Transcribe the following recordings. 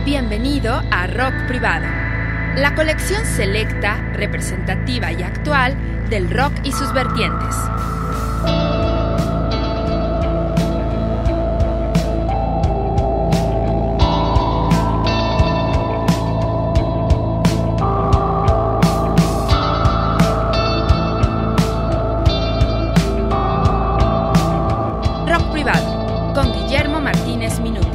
Bienvenido a Rock Privado, la colección selecta, representativa y actual del rock y sus vertientes. Rock Privado, con Guillermo Martínez Minuti.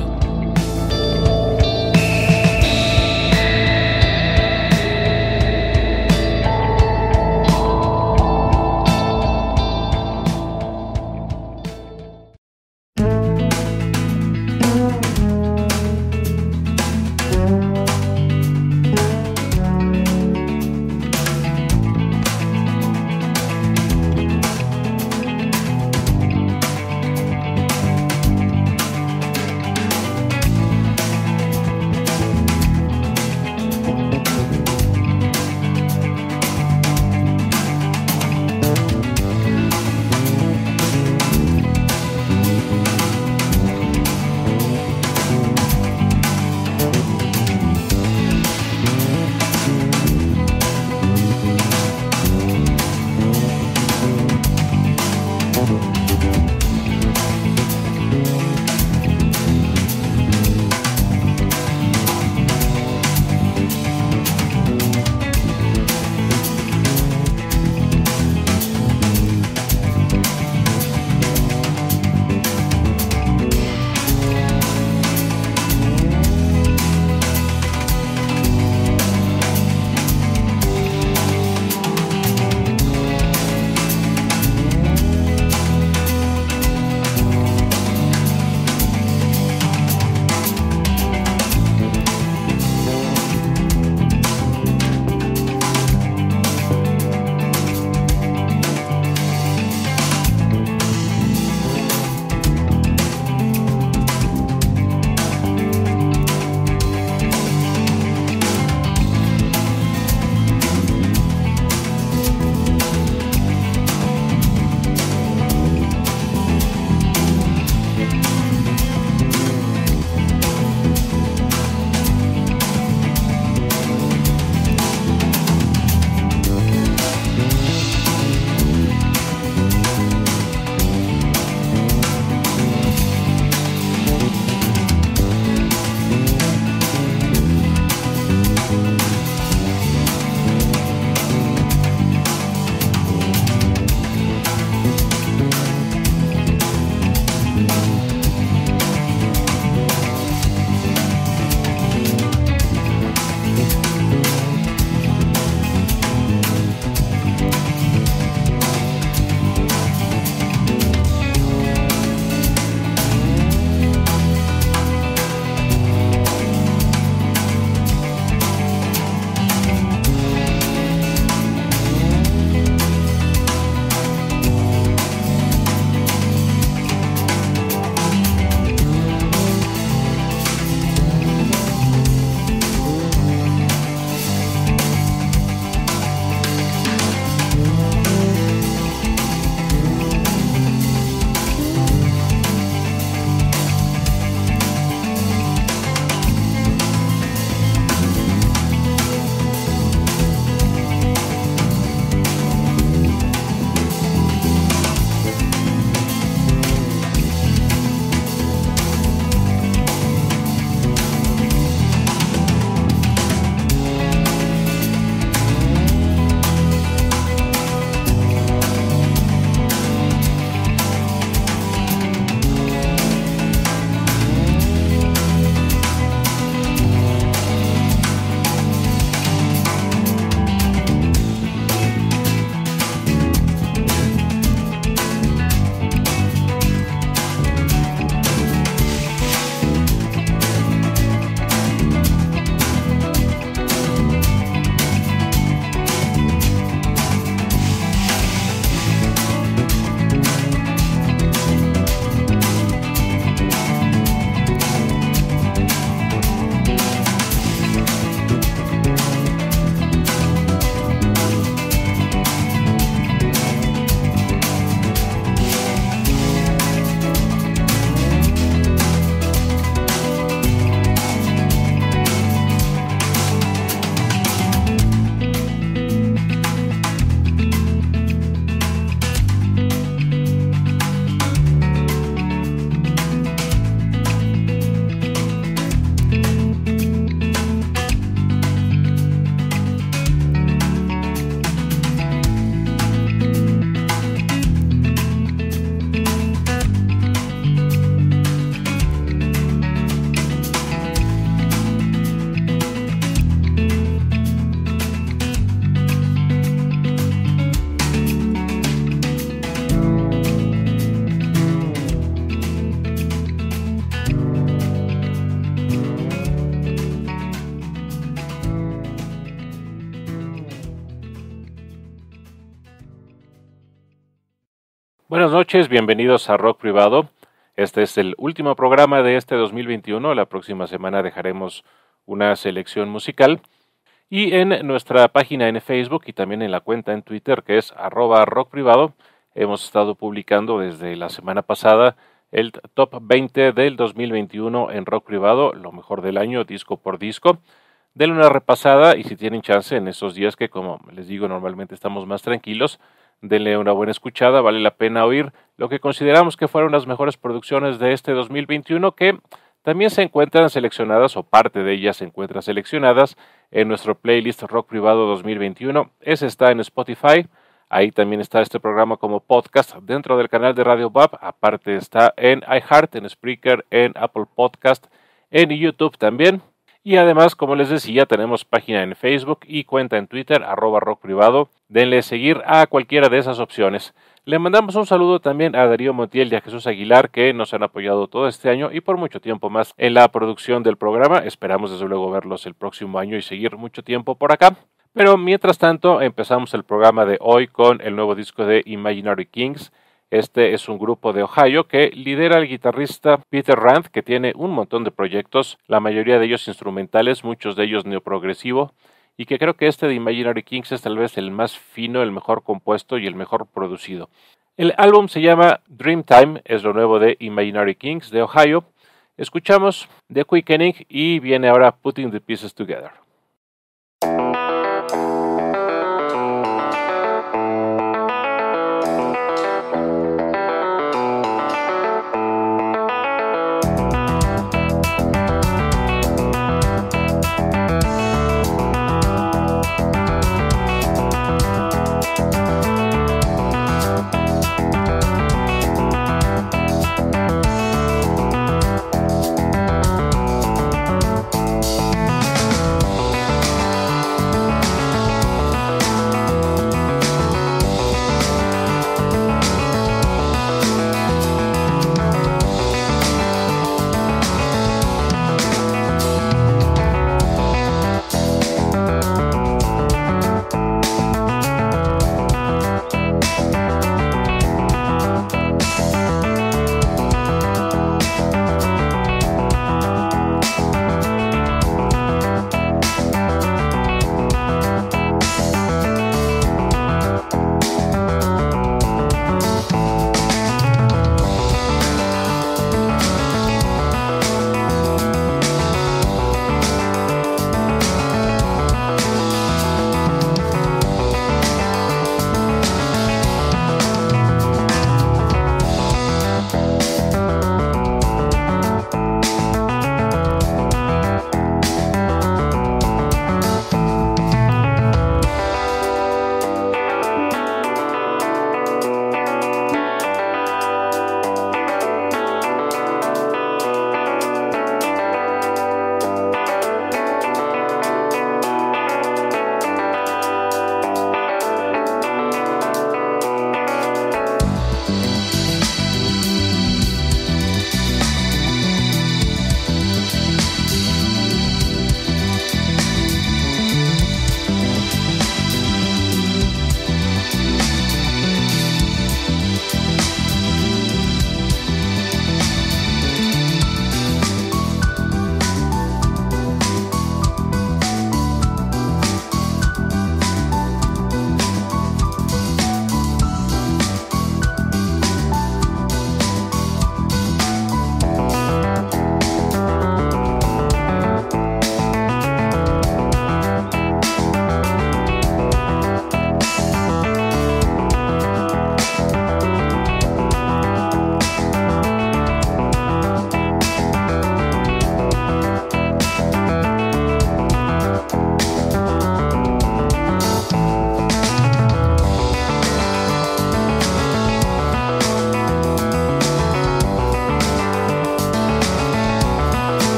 Buenas noches, bienvenidos a Rock Privado. Este es el último programa de este 2021. La próxima semana dejaremos una selección musical. Y en nuestra página en Facebook y también en la cuenta en Twitter, que es @rockprivado, hemos estado publicando desde la semana pasada el Top 20 del 2021 en Rock Privado, lo mejor del año, disco por disco. Denle una repasada y si tienen chance en estos días que, como les digo, normalmente estamos más tranquilos, denle una buena escuchada. Vale la pena oír lo que consideramos que fueron las mejores producciones de este 2021, que también se encuentran seleccionadas, o parte de ellas se encuentran seleccionadas en nuestro playlist Rock Privado 2021. Ese está en Spotify. Ahí también está este programa como podcast dentro del canal de Radio BAP. Aparte está en iHeart, en Spreaker, en Apple Podcast, en YouTube también. Y además, como les decía, tenemos página en Facebook y cuenta en Twitter, @rockprivado. Denle seguir a cualquiera de esas opciones. Le mandamos un saludo también a Darío Montiel y a Jesús Aguilar, que nos han apoyado todo este año y por mucho tiempo más en la producción del programa. Esperamos desde luego verlos el próximo año y seguir mucho tiempo por acá. Pero mientras tanto, empezamos el programa de hoy con el nuevo disco de Imaginary Kings. Este es un grupo de Ohio que lidera el guitarrista Peter Rand, que tiene un montón de proyectos, la mayoría de ellos instrumentales, muchos de ellos neoprogresivo, y que creo que este de Imaginary Kings es tal vez el más fino, el mejor compuesto y el mejor producido. El álbum se llama Dreamtime, es lo nuevo de Imaginary Kings de Ohio. Escuchamos The Quickening y viene ahora Putting the Pieces Together.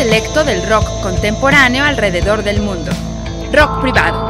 selecto del rock contemporáneo alrededor del mundo. Rock privado.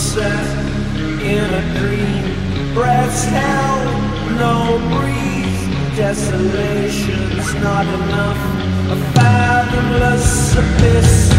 sunset in a dream. Breath's hell, no breeze. Desolation's not enough. A fathomless abyss.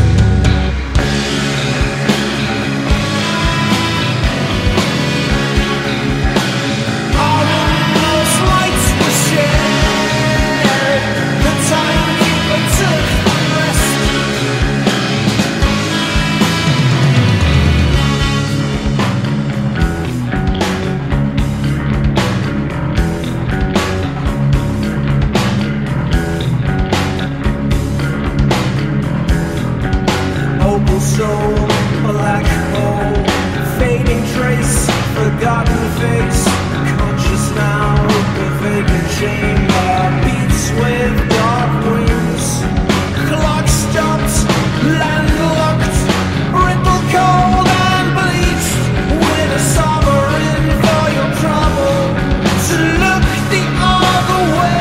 Soul, black hole, fading trace, forgotten face, conscious now, the vacant chamber beats with dark wings. Clock stopped, landlocked, brittle cold and bleached, with a sovereign for your trouble to look the other way.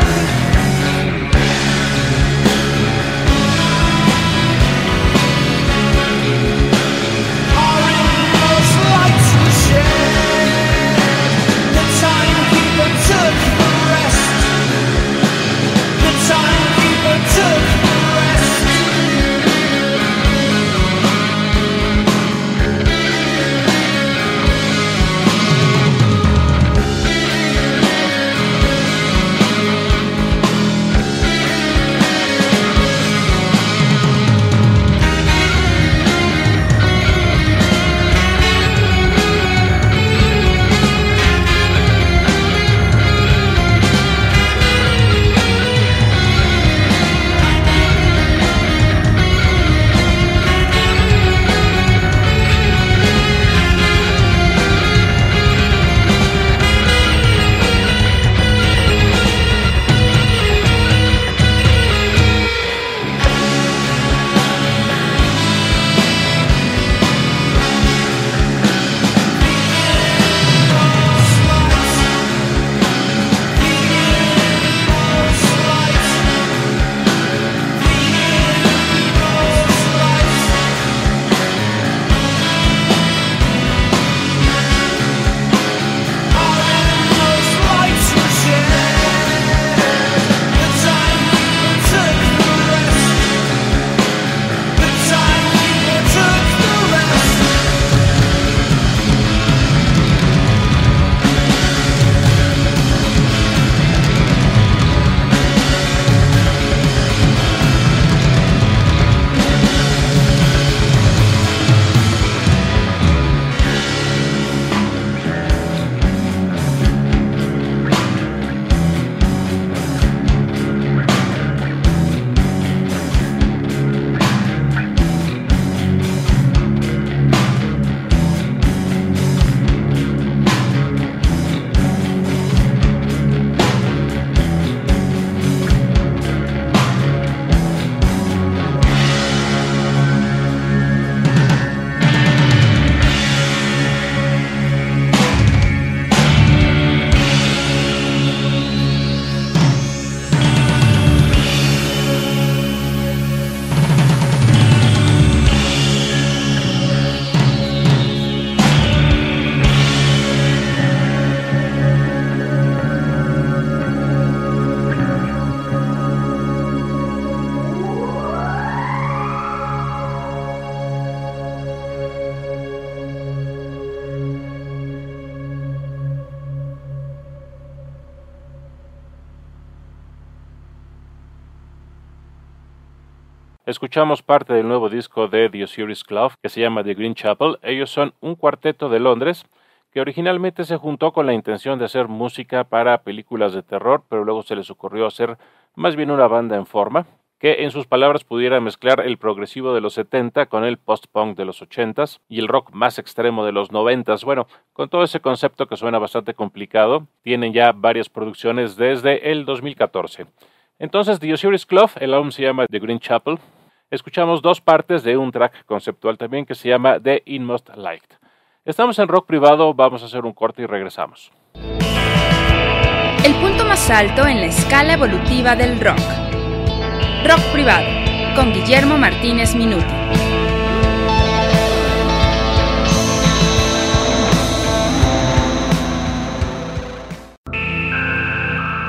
Escuchamos parte del nuevo disco de The Osiris Club, que se llama The Green Chapel. Ellos son un cuarteto de Londres que originalmente se juntó con la intención de hacer música para películas de terror, pero luego se les ocurrió hacer más bien una banda en forma, que en sus palabras pudiera mezclar el progresivo de los 70 con el post-punk de los 80s y el rock más extremo de los 90s. Bueno, con todo ese concepto que suena bastante complicado, tienen ya varias producciones desde el 2014. Entonces, The Osiris Club, el álbum se llama The Green Chapel. Escuchamos dos partes de un track conceptual también que se llama The Inmost Light. Estamos en Rock Privado, vamos a hacer un corte y regresamos. El punto más alto en la escala evolutiva del rock. Rock Privado, con Guillermo Martínez Minuti.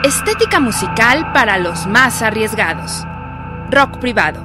Estética musical para los más arriesgados. Rock privado.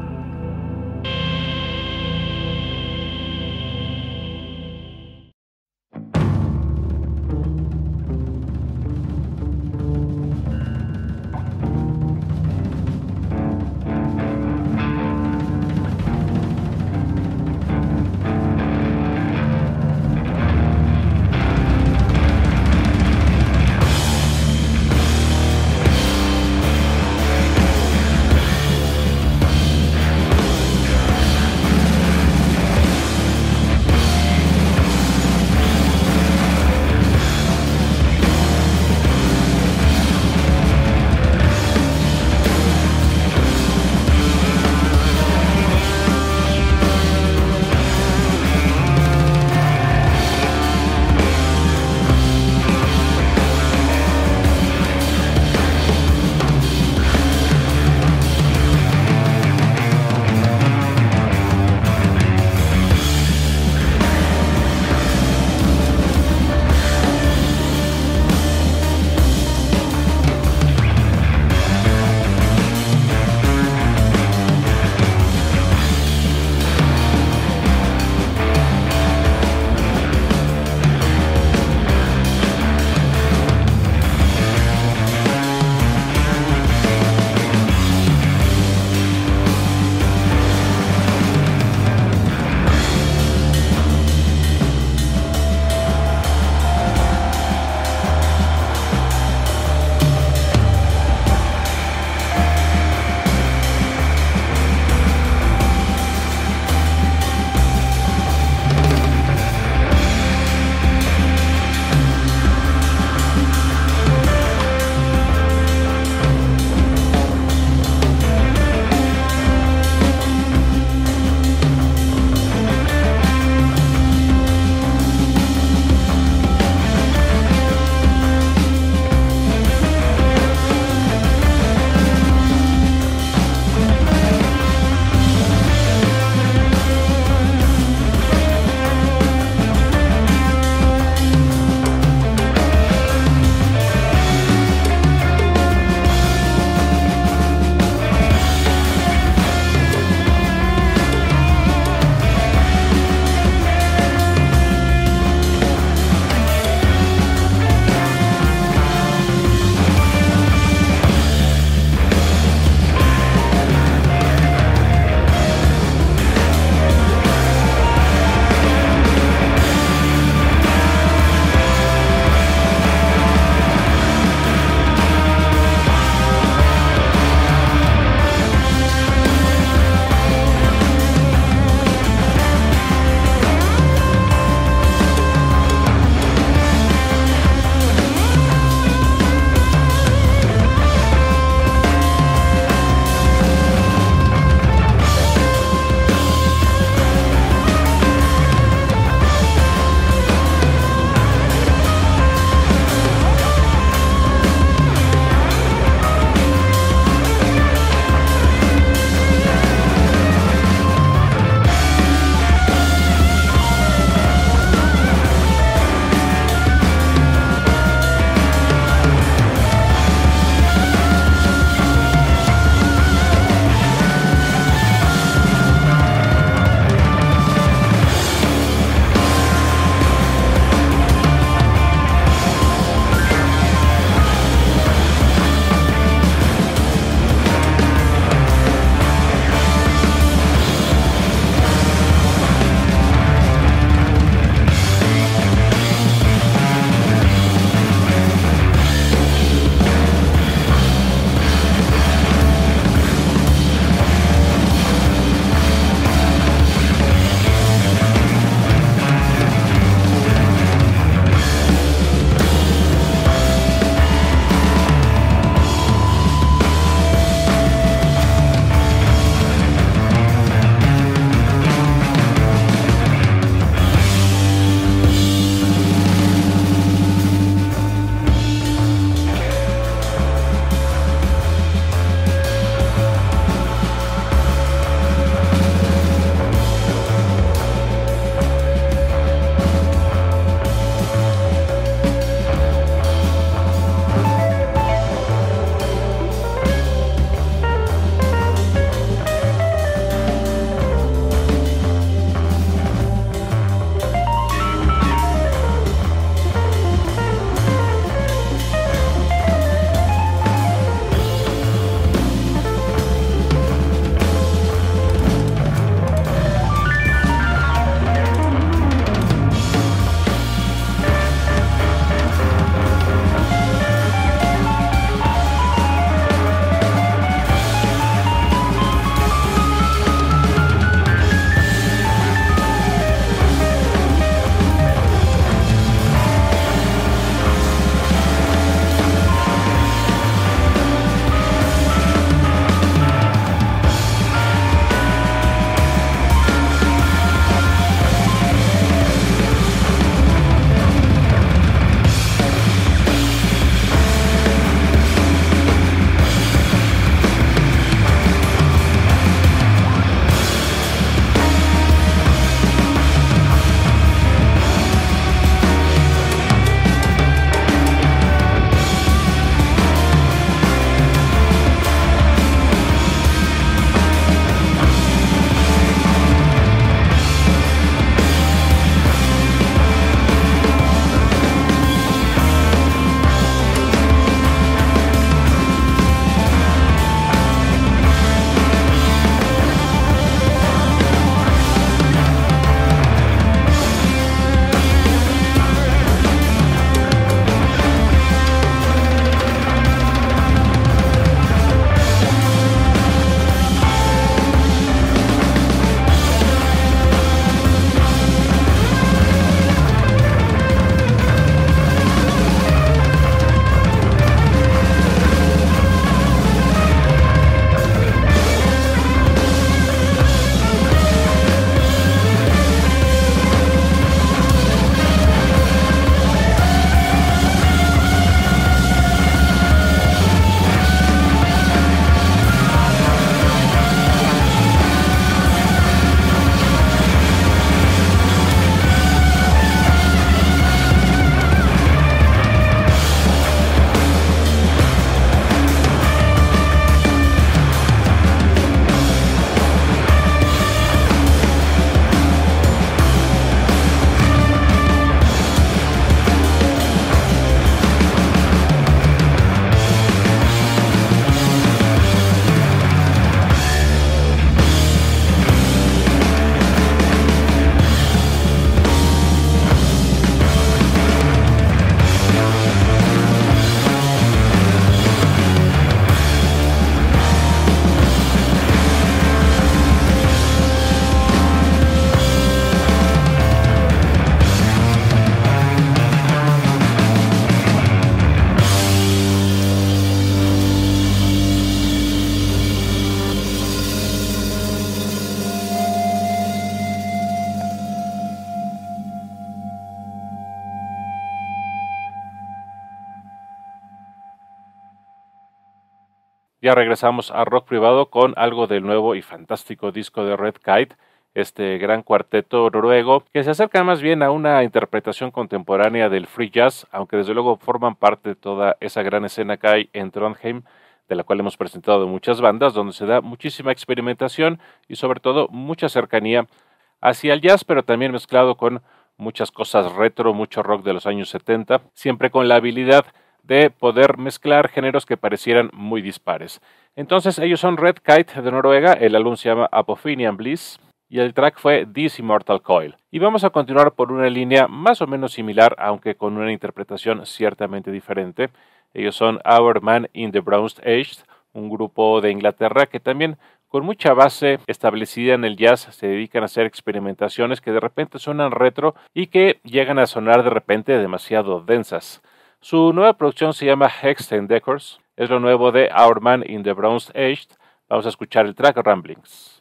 Ya regresamos a Rock Privado con algo del nuevo y fantástico disco de Red Kite, este gran cuarteto noruego que se acerca más bien a una interpretación contemporánea del free jazz, aunque desde luego forman parte de toda esa gran escena que hay en Trondheim, de la cual hemos presentado muchas bandas, donde se da muchísima experimentación y sobre todo mucha cercanía hacia el jazz, pero también mezclado con muchas cosas retro, mucho rock de los años 70, siempre con la habilidad de poder mezclar géneros que parecieran muy dispares. Entonces ellos son Red Kite de Noruega, el álbum se llama Apophenian Bliss y el track fue This Immortal Coil. Y vamos a continuar por una línea más o menos similar, aunque con una interpretación ciertamente diferente. Ellos son Our Man in the Bronze Age, un grupo de Inglaterra que también con mucha base establecida en el jazz se dedican a hacer experimentaciones que de repente suenan retro y que llegan a sonar de repente demasiado densas. Su nueva producción se llama Hex and Decors, es lo nuevo de Our Man in the Bronze Age. Vamos a escuchar el track Ramblings.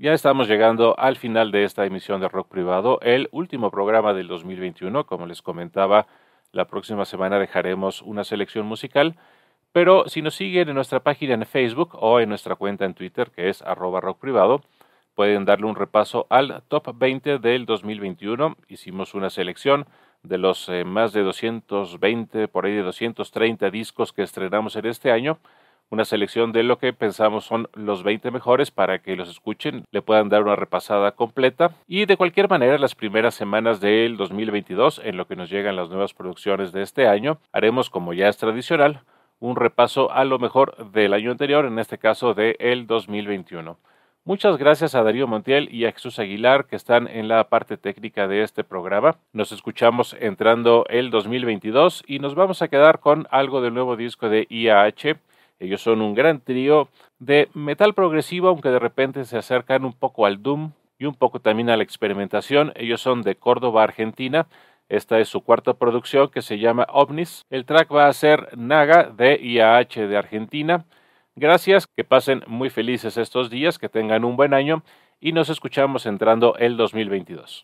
Ya estamos llegando al final de esta emisión de Rock Privado, el último programa del 2021. Como les comentaba, la próxima semana dejaremos una selección musical, pero si nos siguen en nuestra página en Facebook o en nuestra cuenta en Twitter, que es @rockprivado, pueden darle un repaso al Top 20 del 2021. Hicimos una selección de los más de 220, por ahí de 230 discos que estrenamos en este año. Una selección de lo que pensamos son los 20 mejores para que los escuchen, le puedan dar una repasada completa. Y de cualquier manera, las primeras semanas del 2022, en lo que nos llegan las nuevas producciones de este año, haremos, como ya es tradicional, un repaso a lo mejor del año anterior, en este caso del 2021. Muchas gracias a Darío Montiel y a Jesús Aguilar, que están en la parte técnica de este programa. Nos escuchamos entrando el 2022 y nos vamos a quedar con algo del nuevo disco de IAH. Ellos son un gran trío de metal progresivo, aunque de repente se acercan un poco al doom y un poco también a la experimentación. Ellos son de Córdoba, Argentina. Esta es su cuarta producción, que se llama OVNIS. El track va a ser Naga, de IAH de Argentina. Gracias, que pasen muy felices estos días, que tengan un buen año y nos escuchamos entrando el 2022.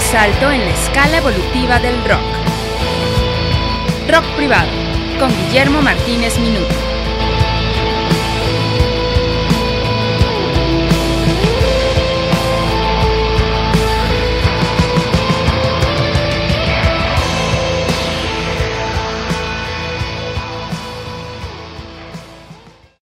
salto en la escala evolutiva del rock. Rock Privado, con Guillermo Martínez Minuto.